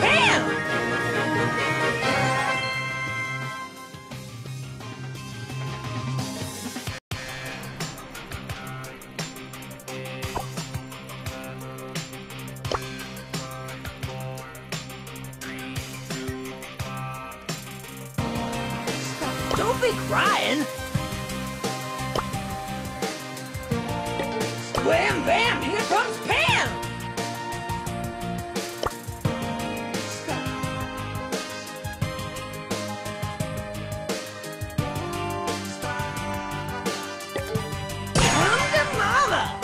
Pam! Don't be crying! Wham bam! Here comes Pam! Come to mama!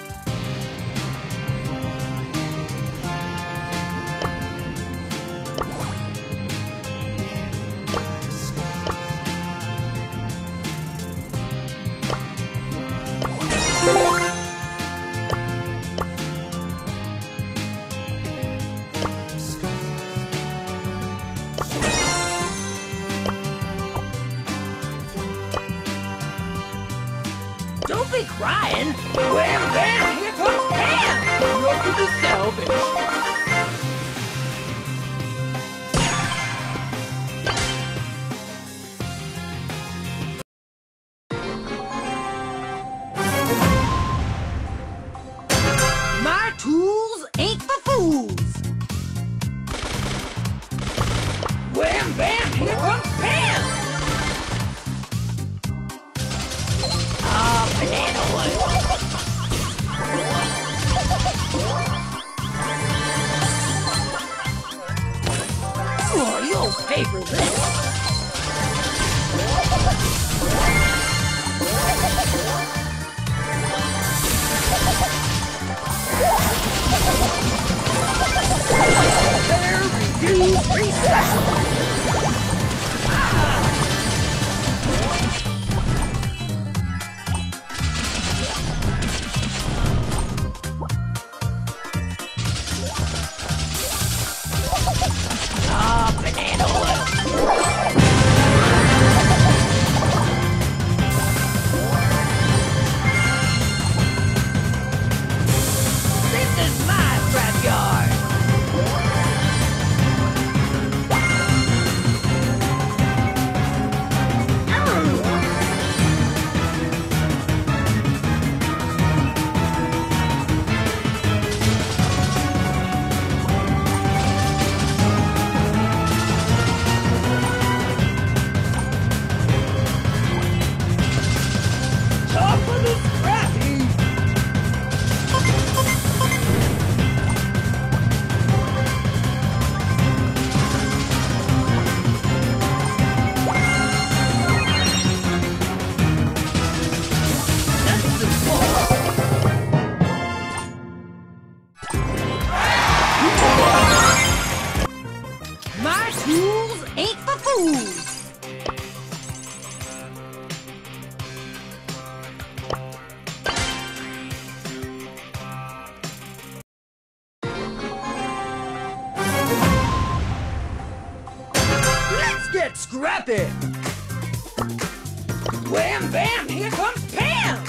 Don't be crying! Wham bam! Here comes Pam! Welcome to salvage! My tools ain't for fools! Wham bam! Here comes Pam! Banana oil! Oh, you'll pay for this! There, reduce, recycle! Banana oil! This is my scrapyard! Top of the scrappy! That's the ball! My tools ain't for fools! Let's get scrappy! Wham bam! Here comes Pam!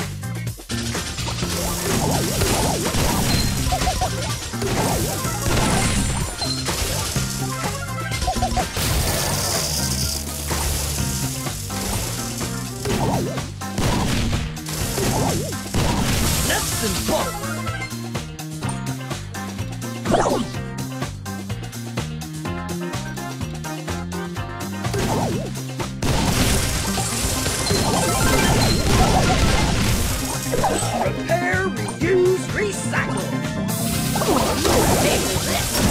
Nuts and bolts! Repair, reuse, recycle! Oh, no, take this!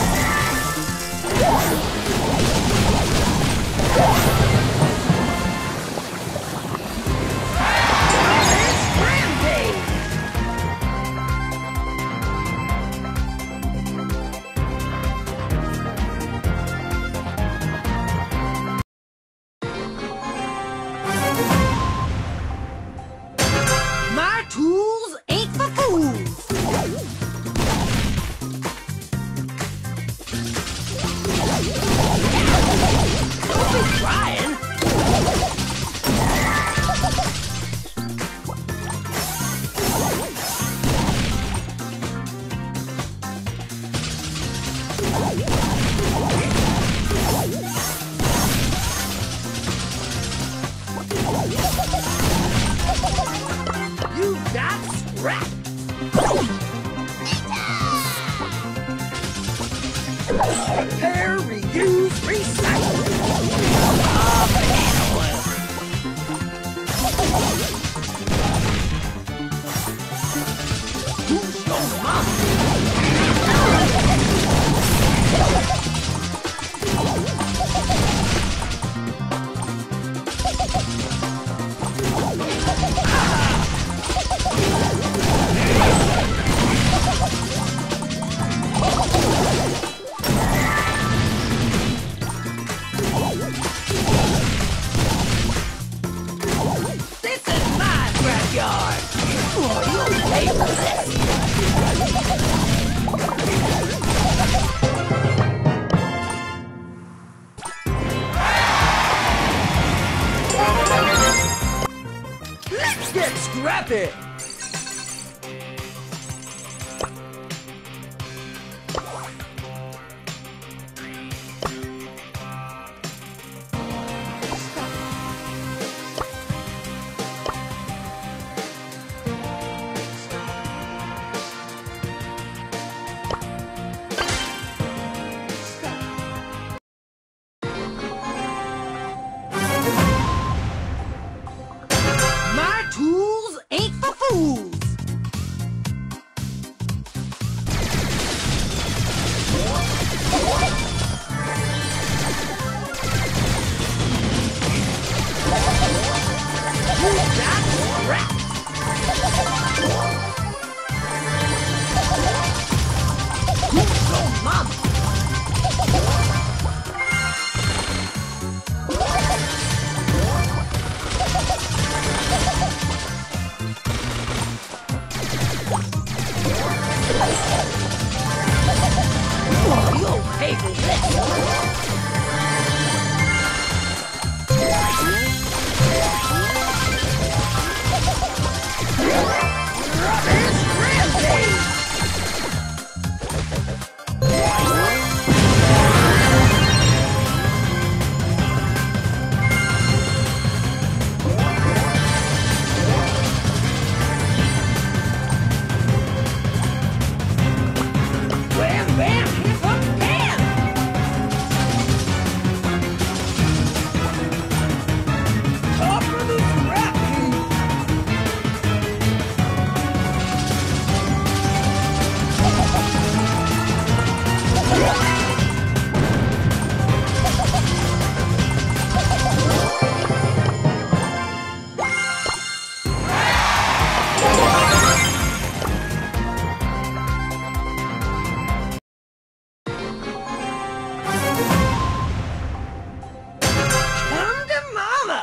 It's Cram Day! My tools ain't for fools! scrap. Repair, reuse, recycle. Banana oil. Who's your mom? This is my scrapyard. Oh, you'll pay for this. Let's get scrappy! My tools ain't for fools. You got scrap. Who's your mama? Oh, you'll pay for this. Rubbish rampage! Wham bam, here comes Pam! Top of the scrap heap! Come to mama!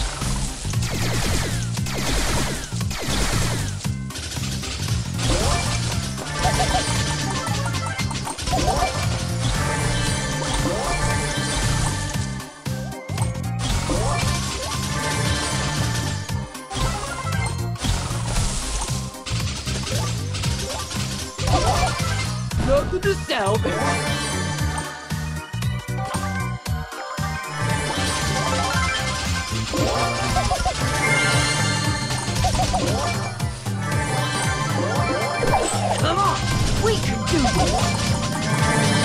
Nothing to salvage. Come on, we can do this.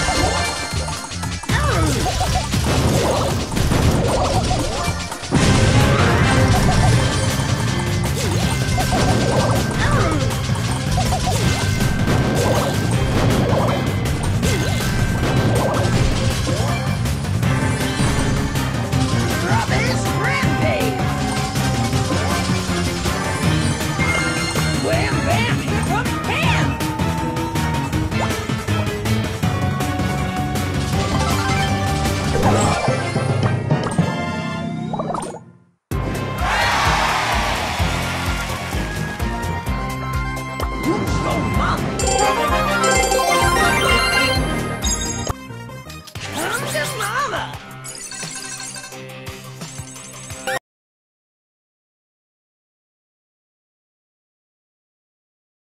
Rubbish rampage! Wham bam, here comes Pam! Who's your mama? Come to mama!